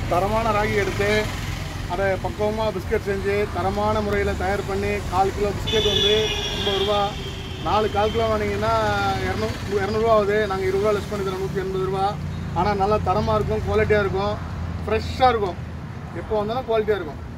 தரமான ராகி எடுத்து அதை பக்குவமாக பிஸ்கட் செஞ்சு தரமான முறையில் தயார் பண்ணி 4 கிலோ பிஸ்கட் வந்து 50 ரூபா, 4 1/4 கிலோ வாங்கினீங்கன்னா 200 ஆகுது. நாங்கள் 20 ரூபா லெஸ் பண்ணி தரோம், 180 ரூபா. ஆனால் நல்லா தரமாக இருக்கும், குவாலிட்டியாக இருக்கும், ஃப்ரெஷ்ஷாக இருக்கும். எப்போ வந்தாலும் குவாலிட்டியாக இருக்கும்.